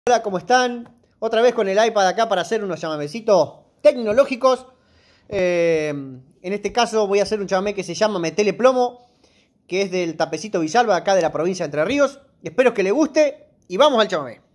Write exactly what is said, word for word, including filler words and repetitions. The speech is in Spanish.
Hola, ¿cómo están? Otra vez con el iPad acá para hacer unos chamamecitos tecnológicos. Eh, en este caso voy a hacer un chamamé que se llama Metele Plomo, que es del Tapecito Villalba, acá de la provincia de Entre Ríos. Espero que le guste y vamos al chamamé.